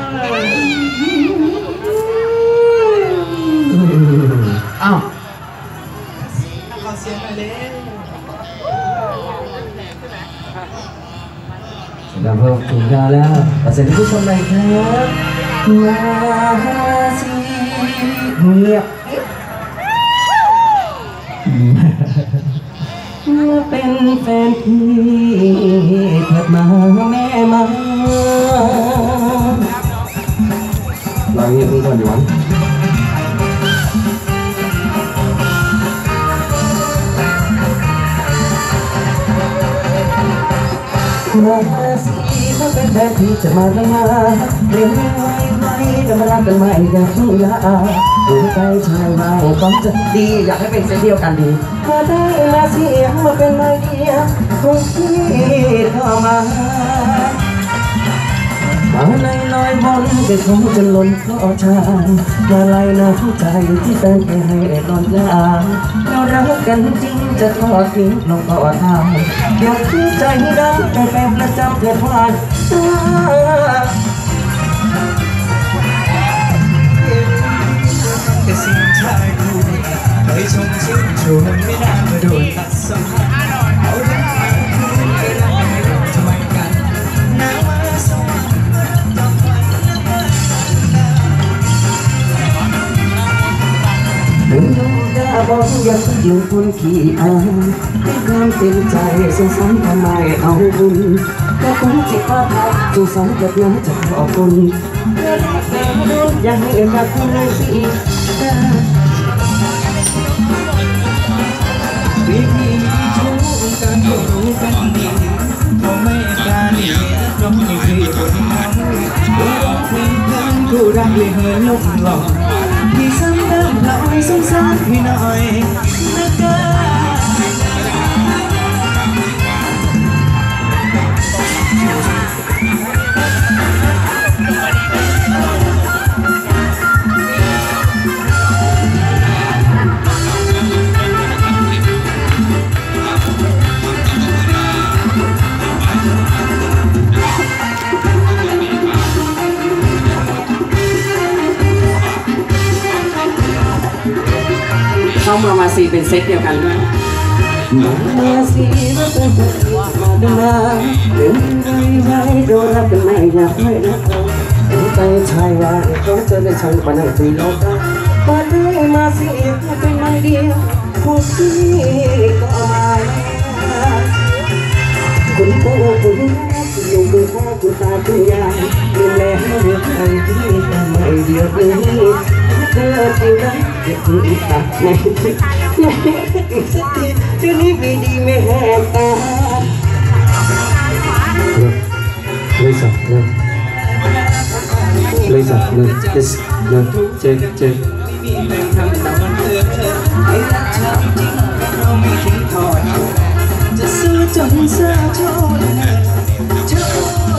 อ้าวขอเสียงหน่อยเลยเราเพิ่มถึงกันแล้วขอเสียงทุกคนเลยครับมาสิเงียบเมื่อเป็นแฟนพี่เถิดมาแม่มาเราเงียบก่อนดีวะมาสิเขาเป็นแฟนที่จะมาทำมาเรียนไว้จะมารักกันไหมอยากรู้ละหัวใจชายเราต้องจะดีอยากให้เป็นเส้นเดียวกันดีมาได้มาเสียงมาเป็นไอเดียของพี่เข้ามาในลอยบนเด็กคงจะล้นเพราะชายมาลายน้ำใจที่แฟนไปให้นอนยาเรารักกันจริงจะทอดทิ้งลงก็ทำอยากคือใจดำแต่แฟนประจำเกิดพลาดแต่สิ่งชายคู่เคยชมชื่นชมไม่นานมาโดนตัดสัมพันธ์เอาทำไมทำไมกันน้ำมาสวรรค์จำวันเป็นดวงดาวบอกอยากอยู่คนขี้อายให้ความเต็มใจสงสารทำไมเอาบุญก็คงจิตว่าพักสงสารกับน้ำจะขอบคุณอยากให้รักคุณเลยสิวิธีชู้กันก็รู้กันดีเขาไม่กล้าหนีเพราะไม่เคยคนมองร้องเพลงเพลงคู่รักเลยเหินลงหลอกที่ซ้ำเดิมเราสงสารพี่หน่อยนะจ๊ะเข้ามาซีเป็นเซตเดียวกันด้วยมาซีมาเป็นมาเดินมาเดินไว้โดนรักกันไม่อยากให้รักเราใจชายว่าเขาจะได้ช่างปนังตีโลกมาได้มาซีมาเป็นไม่เดียวของพี่ก็มาคุณปู่คุณลุงคุณพ่อคุณตาคุณยายดูแลให้เรื่องใครที่ไม่เดียวนี้เธอที่รักเด็กผู้อีกตาในอีกสักทีเดี๋ยวนี้ไม่ดีไม่แหกตาเลยสักเลยเลยสักเลยเจ็ดเลยเจ็ดทำแต่มันเตือนเธอให้รักเธอจริงเราไม่ทิ้งทอดจะซื้อจนเสื้อโชว์เธอ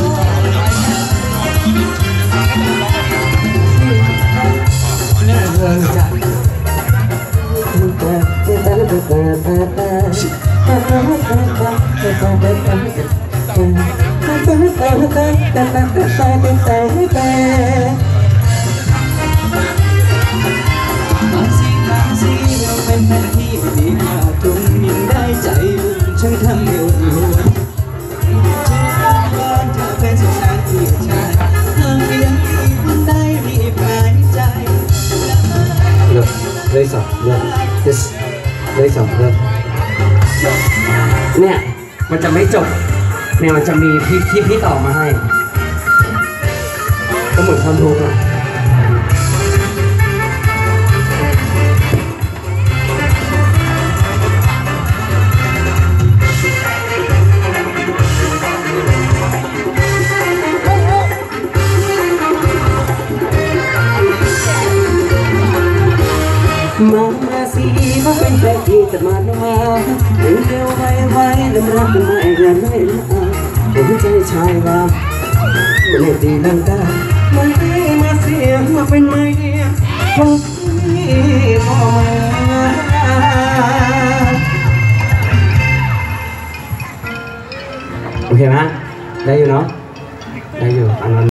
เราเป็นแฟนที่ดีกว่าตรงยังได้ใจช่างทำให้อุ่นหัวฉันรักก่อนเธอเป็นสุดท้ายที่ชายหากยังมีคนได้รีบหายใจเลยสักเลยเลยสักเลยเนี่ยมันจะไม่จบเนี่ยมันจะมีพี่ต่อมาให้ก็เหมือนทำทุกข์อ่ะมาสิมาเป็นแฟนที่จะมาเร็วไวเริ่มรักกันไม่อย่าไม่ละผมใจชายว่าไม่ได้ตีลังกามาให้มาเสียมาเป็นไม่เดียวของพี่พ่อมาโอเคไหมได้อยู่เนาะ